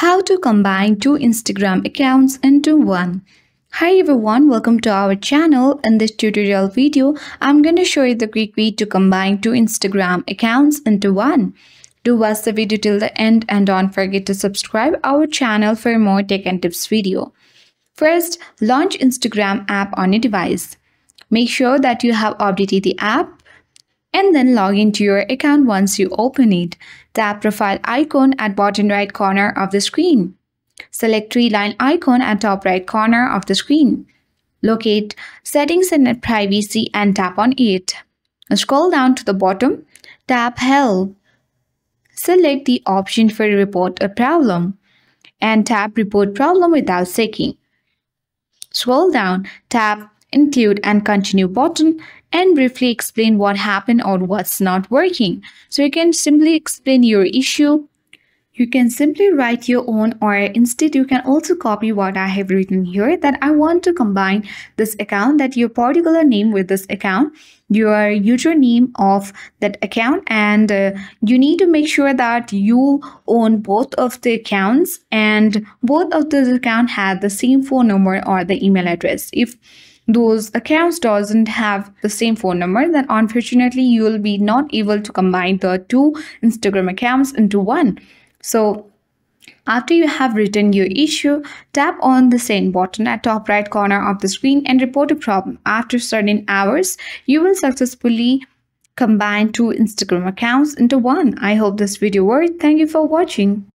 How to combine two Instagram accounts into one. Hi everyone, welcome to our channel. In this tutorial video, I'm going to show you the quick way to combine two Instagram accounts into one. Do watch the video till the end and don't forget to subscribe our channel for more tech and tips video. First, launch Instagram app on your device. Make sure that you have updated the app and then log into your account once you open it. Tap profile icon at bottom right corner of the screen. Select three-line icon at top right corner of the screen. Locate settings and privacy and tap on it. Scroll down to the bottom, tap help. Select the option for report a problem and tap report problem without checking. Scroll down, tap include and continue button and briefly explain what happened or what's not working. So you can simply explain your issue. You can simply write your own, or instead you can also copy what I have written here, that I want to combine this account, that your particular name with this account, your username of that account, and you need to make sure that you own both of the accounts and both of those accounts have the same phone number or the email address. If those accounts doesn't have the same phone number, then unfortunately you will be not able to combine the two Instagram accounts into one. So after you have written your issue, tap on the send button at top right corner of the screen and report a problem. After certain hours, you will successfully combine two Instagram accounts into one. I hope this video worked. Thank you for watching.